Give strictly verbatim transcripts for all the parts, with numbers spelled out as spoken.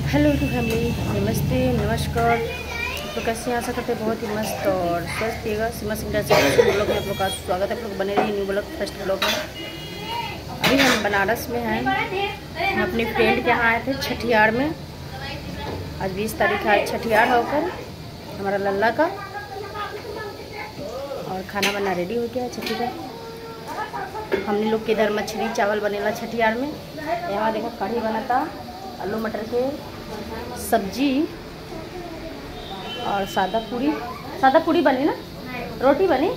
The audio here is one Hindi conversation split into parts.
हेलो टू फैमिली, नमस्ते, नमस्कार। तो कैसे आशा करते हैं बहुत ही मस्त और स्वस्थ रहेगा। सीमा सिंह से ब्लॉग में आप लोग का स्वागत है। आप लोग बने रहिए न्यू ब्लॉग फर्स्ट ब्लॉग में। अभी हम बनारस में हैं। हम अपनी फ्रेंड के यहाँ आए थे छठियार में। आज बीस तारीख है, छठियार होकर हमारा लल्ला का, और खाना बना रेडी हो गया है छठी का। हमने लोग के इधर मछली चावल बनेला छठियार में। यहाँ देखो कढ़ी बनाता, आलू मटर के सब्जी और सादा पूरी। सादा पूरी बनी ना, रोटी बनी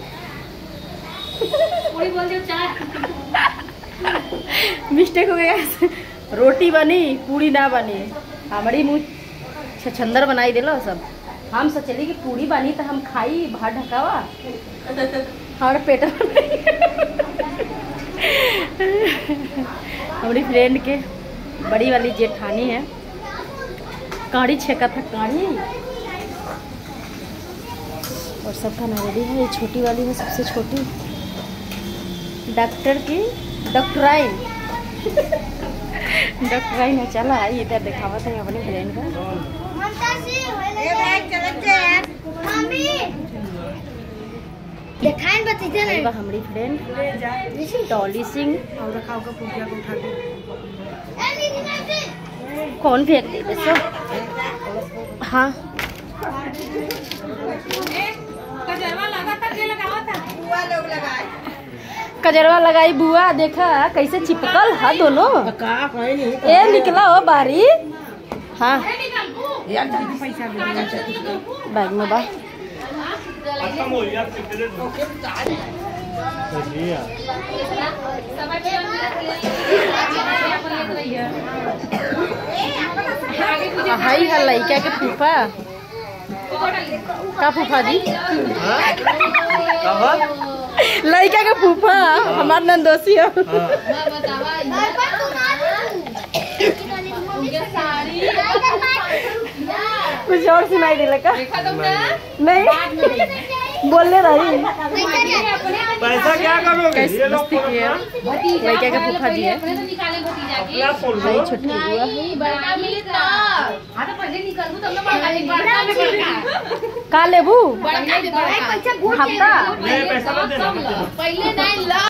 पूरी बोल दियो चार मिस्टेक हो गया रोटी बनी पूरी ना बनी। हमारी मुँह छछंदर बनाई दिलो सब। हम सोचली कि पूरी बनी तो हम खाई भात ढकावा हमारे पेट हमारी फ्रेंड के बड़ी वाली जेठानी है, काढ़ी छेका था काढ़ी, और सब खाना रेडी है। ये छोटी वाली है, सबसे छोटी डॉक्टर की डॉक्टराइन डॉक्टराइन है। चला आई इधर दिखावा था अपनी फ्रेंड का। हमारी फ्रेंड टॉली सिंह कौन फेंक दे वैसे। हाँ कजरवा लगाई बुआ, देखा कैसे चिपकल है दोनों। ए निकला हो बारी। हाँ बैग में बा। हाई है लड़का के फूफा का फूफा जी, लड़का के फूफा हमार नंदोसी हो। कुछ और सुनाई दे लगा नहीं बोलने रही। पैसा क्या करोगे? कैसे मस्ती किया लड़का का फूफा जी है। भाई छुट्टी हुआ का लेबू हफ्ता